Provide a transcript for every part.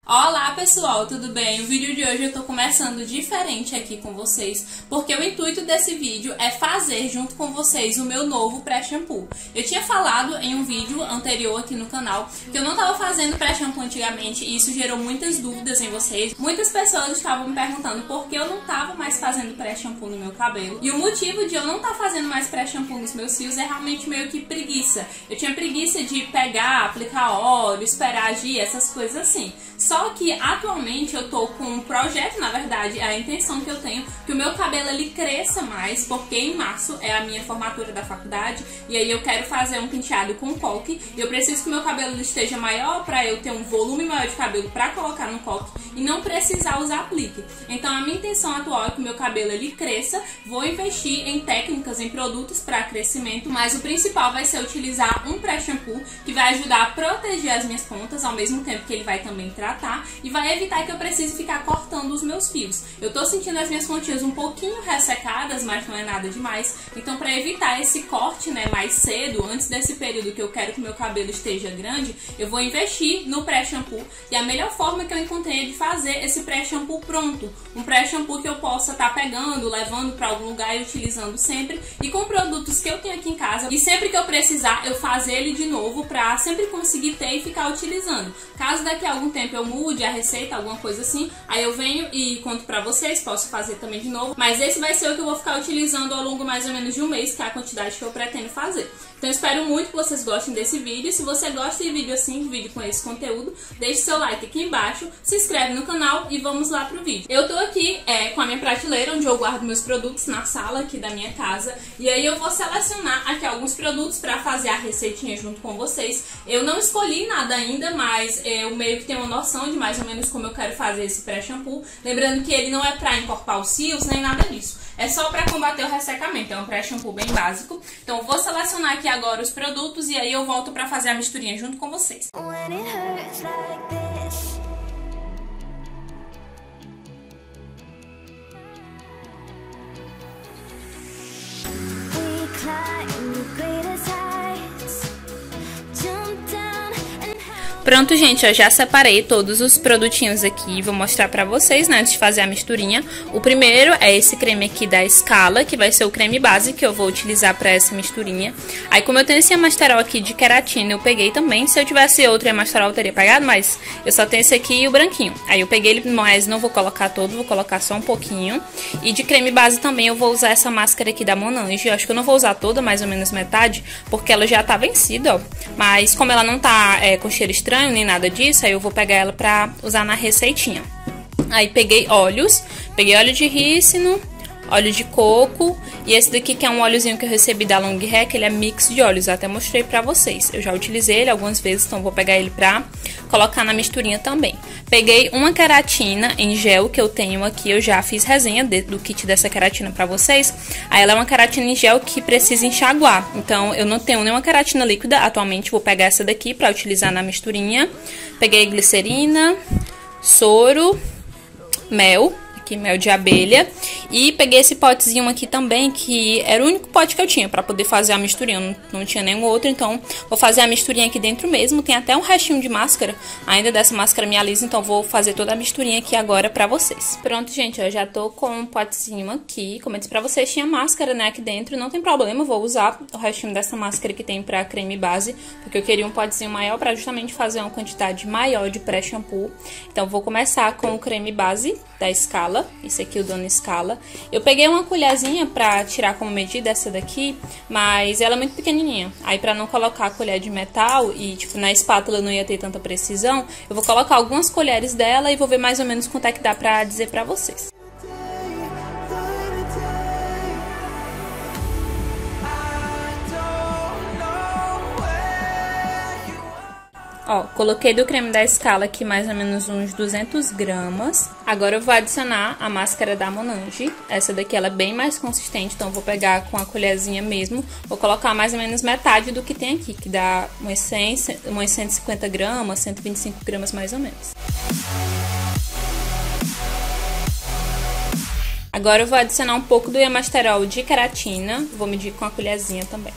Olá pessoal, tudo bem? O vídeo de hoje eu tô começando diferente aqui com vocês, porque o intuito desse vídeo é fazer junto com vocês o meu novo pré-shampoo. Eu tinha falado em um vídeo anterior aqui no canal que eu não tava fazendo pré-shampoo antigamente e isso gerou muitas dúvidas em vocês. Muitas pessoas estavam me perguntando por que eu não tava mais fazendo pré-shampoo no meu cabelo. E o motivo de eu não estar fazendo mais pré-shampoo nos meus fios é realmente meio que preguiça. Eu tinha preguiça de pegar, aplicar óleo, esperar agir, essas coisas assim. Só que atualmente eu tô com um projeto, na verdade, a intenção que eu tenho que o meu cabelo ele cresça mais, porque em março é a minha formatura da faculdade e aí eu quero fazer um penteado com coque e eu preciso que o meu cabelo esteja maior para eu ter um volume maior de cabelo para colocar no coque e não precisar usar aplique. Então a minha intenção atual é que o meu cabelo ele cresça, vou investir em técnicas, em produtos para crescimento, mas o principal vai ser utilizar um pré-shampoo que vai ajudar a proteger as minhas pontas ao mesmo tempo que ele vai também tratar e vai evitar que eu precise ficar cortando os meus fios. Eu tô sentindo as minhas pontinhas um pouquinho ressecadas, mas não é nada demais. Então para evitar esse corte, né, mais cedo, antes desse período que eu quero que o meu cabelo esteja grande, eu vou investir no pré-shampoo. E a melhor forma que eu encontrei é de fazer esse pré-shampoo pronto. Um pré-shampoo que eu possa estar pegando, levando para algum lugar e utilizando sempre. E com produtos que eu tenho aqui em casa. E sempre que eu precisar, eu fazer ele de novo para sempre conseguir ter e ficar utilizando. Caso daqui a algum tempo eu mude a receita, alguma coisa assim, aí eu venho e conto pra vocês, posso fazer também de novo, mas esse vai ser o que eu vou ficar utilizando ao longo mais ou menos de um mês, que é a quantidade que eu pretendo fazer. Então eu espero muito que vocês gostem desse vídeo. Se você gosta de vídeo assim, de vídeo com esse conteúdo, deixe seu like aqui embaixo, se inscreve no canal e vamos lá pro vídeo. Eu tô aqui com a minha prateleira, onde eu guardo meus produtos na sala aqui da minha casa, e aí eu vou selecionar aqui alguns produtos pra fazer a receitinha junto com vocês. Eu não escolhi nada ainda, mas eu meio que tenho uma noção de mais ou menos como eu quero fazer esse pré-shampoo. Lembrando que ele não é pra encorpar os cílios, nem nada disso. É só pra combater o ressecamento, é um pré-shampoo bem básico. Então eu vou selecionar aqui agora os produtos e aí eu volto pra fazer a misturinha junto com vocês. Pronto, gente, eu já separei todos os produtinhos aqui, vou mostrar pra vocês, né, antes de fazer a misturinha. O primeiro é esse creme aqui da Scala, que vai ser o creme base que eu vou utilizar pra essa misturinha. Aí, como eu tenho esse Amasterol aqui de queratina, eu peguei também. Se eu tivesse outro Amasterol, eu teria pegado, mas eu só tenho esse aqui e o branquinho. Aí eu peguei ele, mas não vou colocar todo, vou colocar só um pouquinho. E de creme base também eu vou usar essa máscara aqui da Monange. Eu acho que eu não vou usar toda, mais ou menos metade, porque ela já tá vencida, ó. Mas como ela não tá com cheiro estranho, nem nada disso, aí eu vou pegar ela pra usar na receitinha. Aí peguei óleos, peguei óleo de rícino, óleo de coco e esse daqui que é um óleozinho que eu recebi da Long Hair, ele é mix de óleos, eu até mostrei pra vocês. Eu já utilizei ele algumas vezes, então vou pegar ele pra colocar na misturinha também. Peguei uma queratina em gel que eu tenho aqui, eu já fiz resenha do kit dessa queratina pra vocês. Aí ela é uma queratina em gel que precisa enxaguar, então eu não tenho nenhuma queratina líquida atualmente, vou pegar essa daqui pra utilizar na misturinha. Peguei glicerina, soro, mel, mel de abelha, e peguei esse potezinho aqui também, que era o único pote que eu tinha pra poder fazer a misturinha, eu não tinha nenhum outro, então vou fazer a misturinha aqui dentro mesmo. Tem até um restinho de máscara, ainda dessa máscara minha lisa, então vou fazer toda a misturinha aqui agora pra vocês. Pronto, gente, eu já tô com um potezinho aqui, como eu disse pra vocês, tinha máscara, né, aqui dentro, não tem problema, eu vou usar o restinho dessa máscara que tem pra creme base, porque eu queria um potezinho maior pra justamente fazer uma quantidade maior de pré-shampoo. Então vou começar com o creme base da Scala. Esse aqui, o Dona Scala. Eu peguei uma colherzinha pra tirar como medida essa daqui, mas ela é muito pequenininha. Aí pra não colocar a colher de metal e, tipo, na espátula não ia ter tanta precisão, eu vou colocar algumas colheres dela e vou ver mais ou menos quanto é que dá pra dizer pra vocês. Ó, coloquei do creme da Scala aqui mais ou menos uns 200 gramas. Agora eu vou adicionar a máscara da Monange. Essa daqui ela é bem mais consistente, então eu vou pegar com a colherzinha mesmo. Vou colocar mais ou menos metade do que tem aqui, que dá umas 150 gramas, 125 gramas mais ou menos. Agora eu vou adicionar um pouco do Amasterol de queratina. Vou medir com a colherzinha também.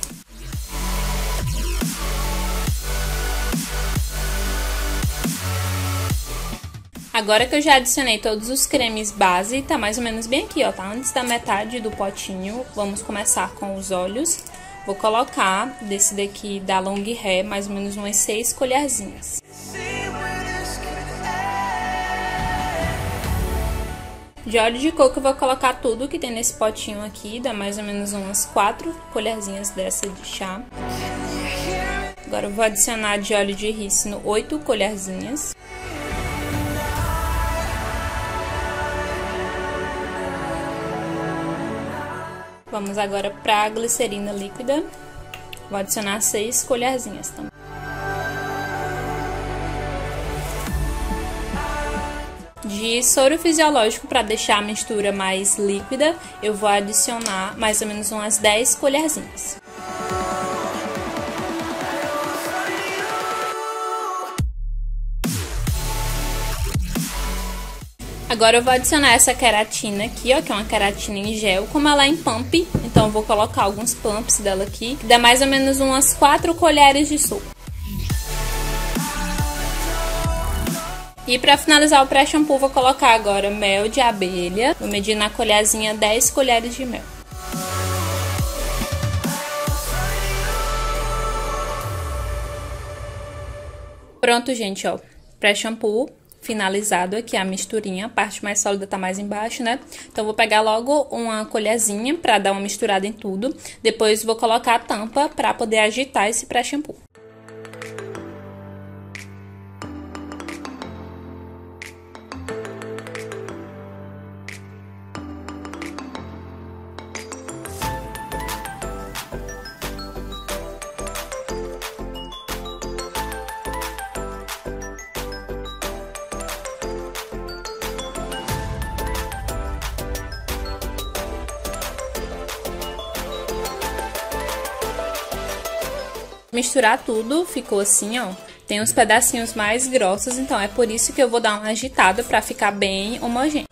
Agora que eu já adicionei todos os cremes base, tá mais ou menos bem aqui, ó, tá antes da metade do potinho. Vamos começar com os olhos. Vou colocar desse daqui da Long Hair mais ou menos umas 6 colherzinhas. De óleo de coco eu vou colocar tudo que tem nesse potinho aqui, dá mais ou menos umas 4 colherzinhas dessa de chá. Agora eu vou adicionar de óleo de rícino 8 colherzinhas. Vamos agora para a glicerina líquida. Vou adicionar 6 colherzinhas também. De soro fisiológico, para deixar a mistura mais líquida, eu vou adicionar mais ou menos umas 10 colherzinhas. Agora eu vou adicionar essa queratina aqui, ó, que é uma queratina em gel. Como ela é em pump, então eu vou colocar alguns pumps dela aqui, que dá mais ou menos umas 4 colheres de sopa. E para finalizar o pré-shampoo, vou colocar agora mel de abelha. Vou medir na colherzinha 10 colheres de mel. Pronto, gente, ó, pré-shampoo finalizado aqui, a misturinha, a parte mais sólida tá mais embaixo, né? Então, vou pegar logo uma colherzinha pra dar uma misturada em tudo. Depois, vou colocar a tampa pra poder agitar esse pré-shampoo. Misturar tudo, ficou assim, ó. Tem uns pedacinhos mais grossos, então é por isso que eu vou dar uma agitada pra ficar bem homogêneo.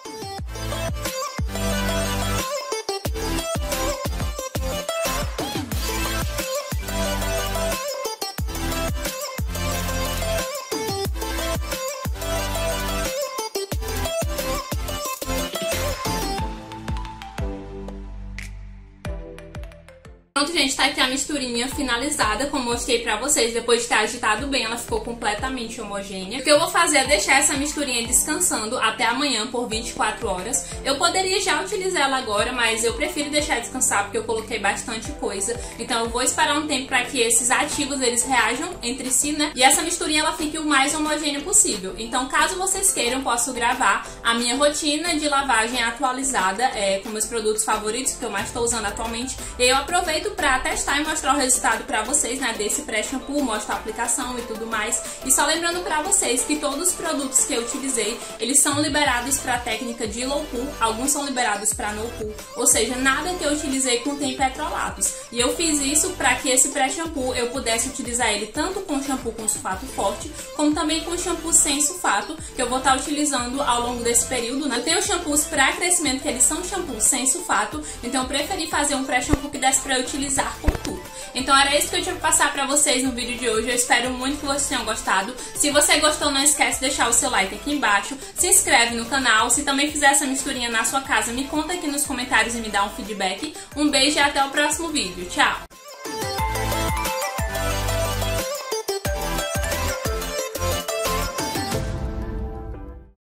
Pronto, gente, tá aqui a misturinha finalizada, como mostrei pra vocês. Depois de ter agitado bem, ela ficou completamente homogênea. O que eu vou fazer é deixar essa misturinha descansando até amanhã por 24 horas. Eu poderia já utilizar ela agora, mas eu prefiro deixar descansar porque eu coloquei bastante coisa. Então eu vou esperar um tempo pra que esses ativos, eles reajam entre si, né? E essa misturinha, ela fique o mais homogênea possível. Então, caso vocês queiram, posso gravar a minha rotina de lavagem atualizada com meus produtos favoritos, que eu mais tô usando atualmente. E aí eu aproveito pra testar e mostrar o resultado pra vocês, né, desse pré-shampoo, mostrar a aplicação e tudo mais. E só lembrando pra vocês que todos os produtos que eu utilizei, eles são liberados pra técnica de low poo, alguns são liberados pra no poo, ou seja, nada que eu utilizei contém petrolatos. E eu fiz isso pra que esse pré-shampoo eu pudesse utilizar ele tanto com shampoo com sulfato forte, como também com shampoo sem sulfato, que eu vou estar utilizando ao longo desse período, né. Eu tenho shampoos pra crescimento que eles são shampoos sem sulfato, então eu preferi fazer um pré-shampoo que desse pra eu utilizar com tudo. Então era isso que eu tinha que passar pra vocês no vídeo de hoje. Eu espero muito que vocês tenham gostado. Se você gostou, não esquece de deixar o seu like aqui embaixo. Se inscreve no canal. Se também fizer essa misturinha na sua casa, me conta aqui nos comentários e me dá um feedback. Um beijo e até o próximo vídeo. Tchau!